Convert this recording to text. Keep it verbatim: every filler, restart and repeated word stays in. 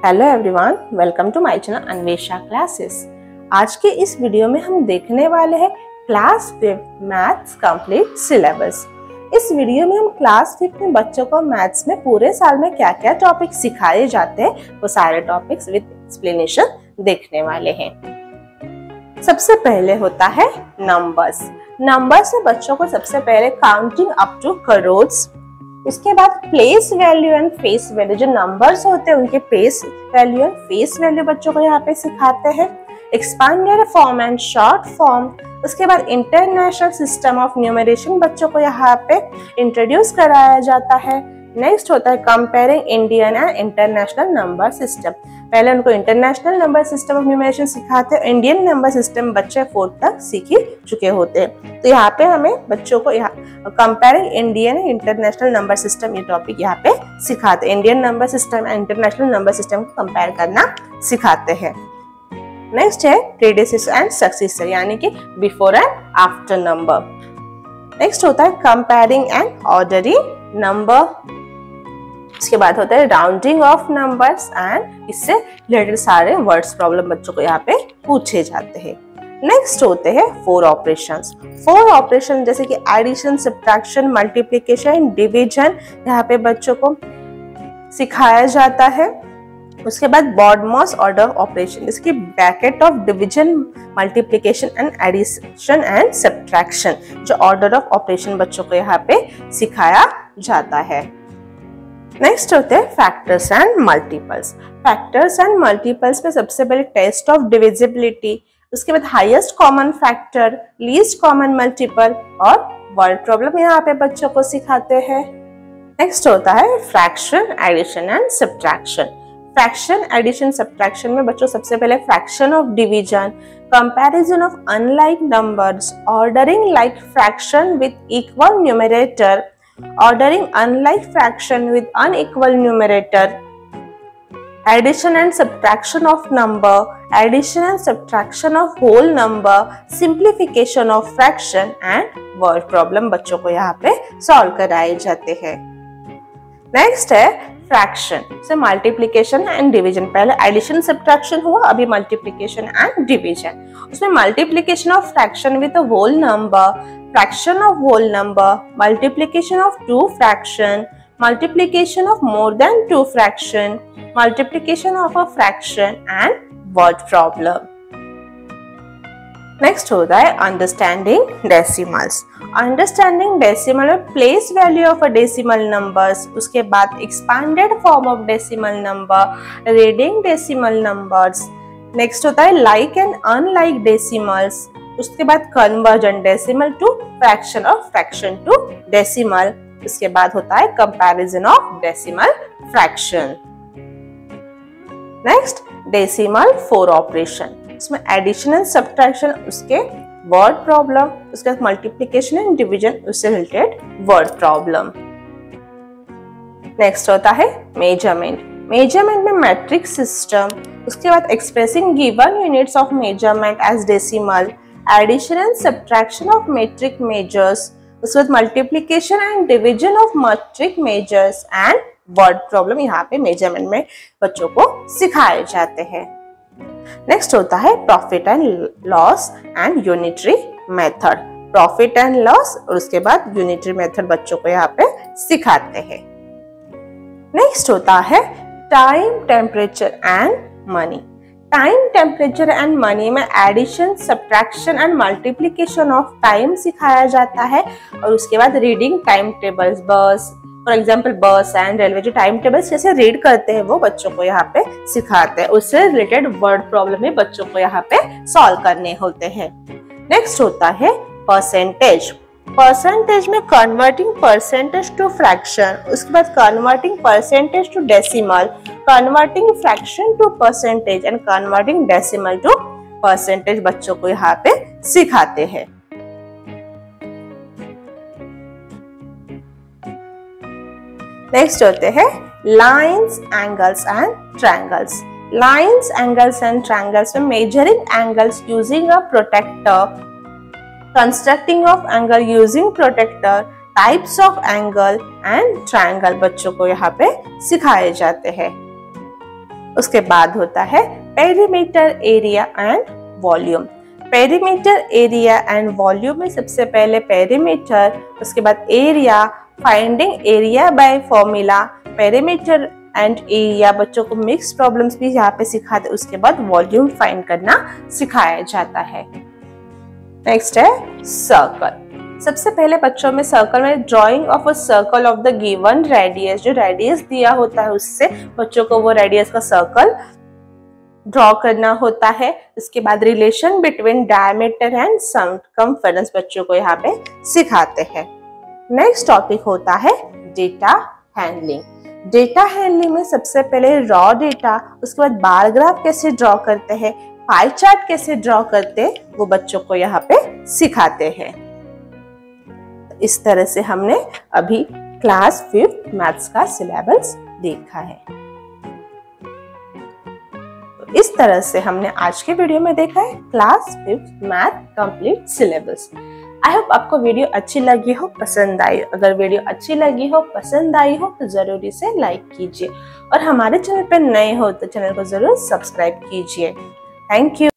Hello everyone, welcome to my channel Anvesha classes. आज के इस वीडियो में हम देखने वाले हैं class fifth maths complete syllabus. इस वीडियो में हम क्लास फिफ्थ में बच्चों को मैथ्स में पूरे साल में क्या क्या टॉपिक सिखाए जाते हैं वो सारे टॉपिक्स विद एक्सप्लेनेशन देखने वाले हैं। सबसे पहले होता है नंबर्स। नंबर्स में बच्चों को सबसे पहले काउंटिंग अप टू करोड्स, उसके बाद place value and face value, जो नंबर्स होते हैं उनके place value and face value बच्चों को यहाँ पे सिखाते हैं। Expanded form and short form, उसके बाद इंटरनेशनल सिस्टम ऑफ न्यूमरेशन बच्चों को यहाँ पे इंट्रोड्यूस कराया जाता है। नेक्स्ट होता है comparing Indian and international number system. पहले उनको international number system of numeration सिखाते हैं, इंडियन नंबर सिस्टम बच्चे फोर्थ तक सीख ही चुके होते हैं। तो यहाँ पे हमें बच्चों को यहाँ comparing Indian and international number system ये टॉपिक यहाँ पे सिखाते हैं। Indian number system and international number system को कंपेयर करना सिखाते हैं। नेक्स्ट है प्रीडिसेसर एंड सक्सेसर, यानी कि before and after number. Next होता है कंपेयरिंग एंड ऑर्डरिंग नंबर। इसके बाद होता है राउंडिंग ऑफ नंबर्स एंड इससे रिलेटेड सारे वर्ड्स प्रॉब्लम बच्चों को यहाँ पे पूछे जाते हैं। नेक्स्ट होते हैं फोर ऑपरेशंस। फोर ऑपरेशन जैसे कि एडिशन, सब्ट्रैक्शन, मल्टीप्लिकेशन, डिवीजन यहाँ पे बच्चों को सिखाया जाता है। उसके बाद बॉडमॉस ऑर्डर ऑपरेशन, जैसे bracket of division, multiplication and addition and subtraction, जो ऑर्डर ऑफ ऑपरेशन बच्चों को यहाँ पे सिखाया जाता है। नेक्स्ट होते हैं factors and multiples. Factors and multiples में सबसे पहले टेस्ट ऑफ डिविजिबिलिटी, उसके बाद highest common factor, least common multiple और वर्ड प्रॉब्लम यहाँ पे बच्चों को सिखाते हैं। नेक्स्ट होता है fraction, addition and subtraction. Fraction, addition, subtraction में बच्चों सबसे पहले fraction of division, comparison of unlike numbers, ordering like fraction with equal numerator, ordering unlike fraction with unequal numerator, addition and subtraction of number, addition and subtraction of whole number, simplification of fraction and word problem बच्चों को यहाँ पे solve कराए जाते हैं। Next है fraction से multiplication and division. पहले एडिशन सब्ट्रैक्शन हुआ, अभी मल्टीप्लिकेशन एंड डिवीजन। उसमें multiplication of fraction with a whole number, fraction of whole number, multiplication of two fraction, multiplication of more than two fraction, multiplication of a fraction and word problem. Next होता है understanding decimals. Understanding decimal में place value of a decimal numbers, उसके बाद expanded form of decimal number, reading decimal numbers. Next होता है like and unlike decimals, उसके बाद conversion decimal to fraction और फ्रैक्शन टू डेसिमल। उसके बाद होता है comparison of decimal fraction. Next decimal four operation, इसमें एडिशन एंड सब्ट्रैक्शन, उसके वर्ड प्रॉब्लम, उसके बाद मल्टीप्लिकेशन एंड डिवीजन, उससे रिलेटेड वर्ड प्रॉब्लम। नेक्स्ट होता है मेजरमेंट। मेजरमेंट में मैट्रिक सिस्टम, उसके बाद expressing given units of measurement as decimal, addition and subtraction of metric measures, उसके बाद multiplication and division of metric measures and word problem यहाँ पे मेजरमेंट में बच्चों को सिखाए जाते हैं। नेक्स्ट होता है profit and loss and unitary method. Profit and loss और उसके बाद यूनिटरी मेथड बच्चों को यहाँ पे सिखाते हैं। नेक्स्ट होता है time, temperature and money. Time, temperature and money में addition, subtraction and multiplication of time सिखाया जाता है और उसके बाद reading time tables, bus for example bus and railway, जो टाइम टेबल्स कैसे रीड करते हैं वो बच्चों को यहाँ पे सिखाते हैं। उससे रिलेटेड वर्ड प्रॉब्लम भी बच्चों को यहाँ पे सॉल्व करने होते हैं। नेक्स्ट होता है परसेंटेज। परसेंटेज में कन्वर्टिंग परसेंटेज टू फ्रैक्शन, उसके बाद converting percentage to decimal, converting fraction to percentage and converting decimal to percentage बच्चों को यहाँ पे सिखाते हैं। नेक्स्ट होते हैं lines, angles and triangles. Lines, angles and triangles में measuring angles using a protractor, constructing of angle using protractor, types of angle and triangle बच्चों को यहाँ पे सिखाए जाते हैं। उसके बाद होता है perimeter area and volume. Perimeter area and volume में सबसे पहले पेरीमीटर, उसके बाद area, finding area by formula, perimeter and area बच्चों को मिक्स प्रॉब्लम्स भी यहाँ पे सिखाते, उसके बाद वॉल्यूम फाइंड करना सिखाया जाता है। नेक्स्ट है सर्कल। सबसे पहले बच्चों में सर्कल में drawing of a circle of the given radius, जो रेडियस दिया होता है उससे बच्चों को वो रेडियस का सर्कल ड्रॉ करना होता है। इसके बाद relation between diameter and circumference बच्चों को यहाँ पे सिखाते हैं। नेक्स्ट टॉपिक होता है डेटा हैंडलिंग। डेटा हैंडलिंग में सबसे पहले रॉ डेटा, उसके बाद बार ग्राफ कैसे ड्रॉ करते हैं, पाई चार्ट कैसे ड्रॉ करते हैं, वो बच्चों को यहाँ पे सिखाते हैं। इस तरह से हमने अभी क्लास फिफ्थ मैथ्स का सिलेबस देखा है। तो इस तरह से हमने आज के वीडियो में देखा है class fifth math complete syllabus. I hope आपको वीडियो अच्छी लगी हो, पसंद आई। अगर वीडियो अच्छी लगी हो, पसंद आई हो तो जरूरी से लाइक कीजिए और हमारे चैनल पर नए हो तो चैनल को जरूर सब्सक्राइब कीजिए। Thank you.